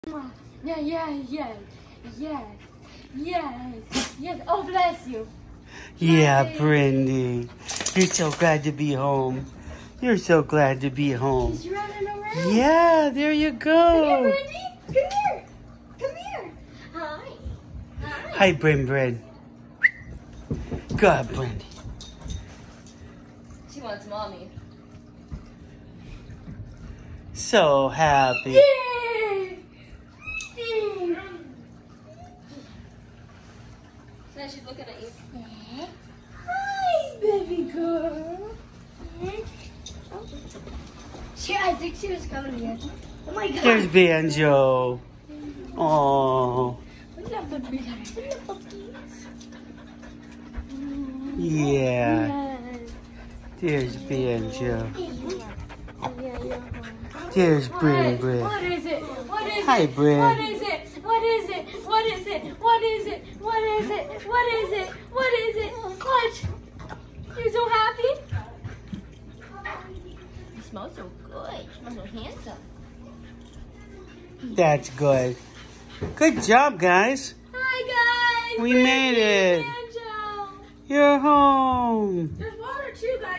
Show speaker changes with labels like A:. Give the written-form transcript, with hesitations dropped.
A: Yeah, yes. Oh, bless you.
B: Yeah, Brindy. You're so glad to be home. You're so glad to be home.
A: She's running around.
B: Yeah, there you go.
A: Come here, Brindy. Come here. Come here. Hi.
B: Hi, Brin. Good, Brindy.
A: She wants mommy.
B: So happy.
A: Yay! So now she's looking at you. Hi, baby girl. I think she was coming here. Oh my God.
B: There's Banjo. Oh, yeah. There's Banjo. There's Brin.
A: What is it? What is
B: Hi,
A: it?
B: Brin.
A: What is it? What is it? What is it? What is it? What is it? What is it? What is it? What? You're so happy? You smell so good. You smell so handsome.
B: That's good. Good job, guys.
A: Hi, guys.
B: We made it.
A: Banjo.
B: You're home.
A: There's water too, guys.